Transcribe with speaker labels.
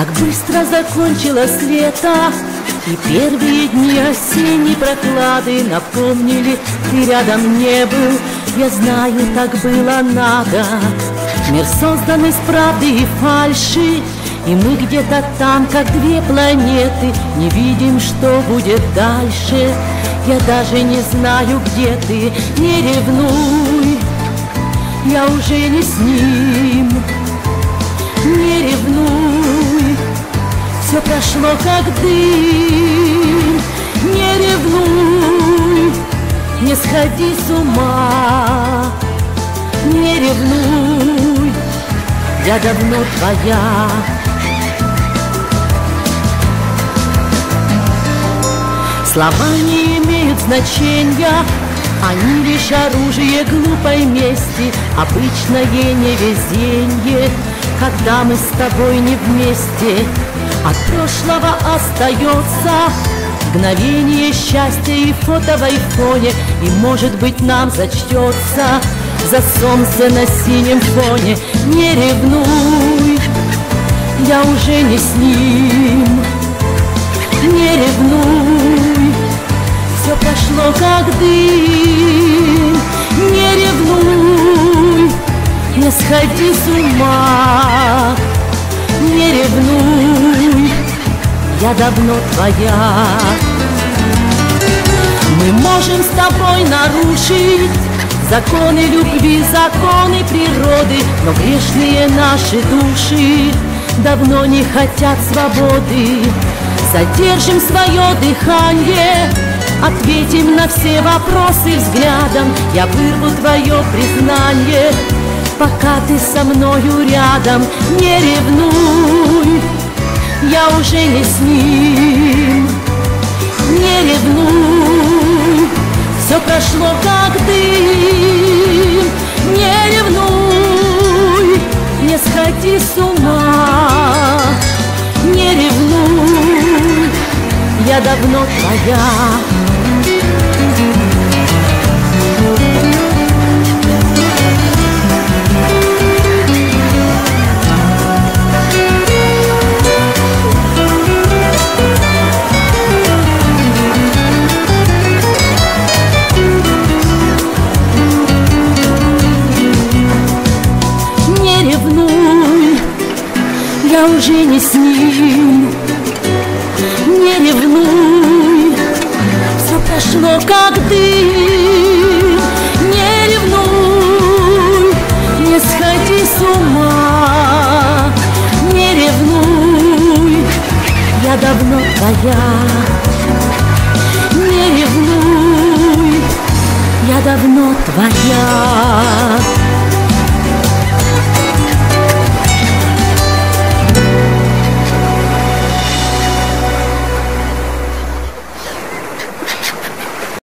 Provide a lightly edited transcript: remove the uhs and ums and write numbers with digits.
Speaker 1: Как быстро закончилось лето, и первые дни осенней прохлады напомнили, ты рядом не был. Я знаю, так было надо. Мир создан из правды и фальши, и мы где-то там, как две планеты, не видим, что будет дальше. Я даже не знаю, где ты, не ревнуй, я уже не с ним. Не ревнуй, все прошло как дым. Не ревнуй, не сходи с ума. Не ревнуй, я давно твоя. Слова не имеют значения, они лишь оружие глупой мести, обычное невезение, когда мы с тобой не вместе. От прошлого остается мгновение счастья и фото в айфоне, и, может быть, нам зачтется за солнце на синем фоне. Не ревнуй, я уже не с ним. Не ревнуй, все прошло как дым. Не ревнуй, не сходи с ума. Не ревнуй, я давно твоя. Мы можем с тобой нарушить законы любви, законы природы, но грешные наши души давно не хотят свободы. Задержим свое дыхание, ответим на все вопросы взглядом. Я вырву твое признание, пока ты со мною рядом. Не ревнуй, я уже не с ним. Не ревнуй, все прошло как дым. Не ревнуй, не сходи с ума. Не ревнуй, я давно твоя. Я уже не с ним. Не ревнуй, все прошло как дым. Не ревнуй, не сходи с ума. Не ревнуй, я давно твоя. Не ревнуй, я давно твоя.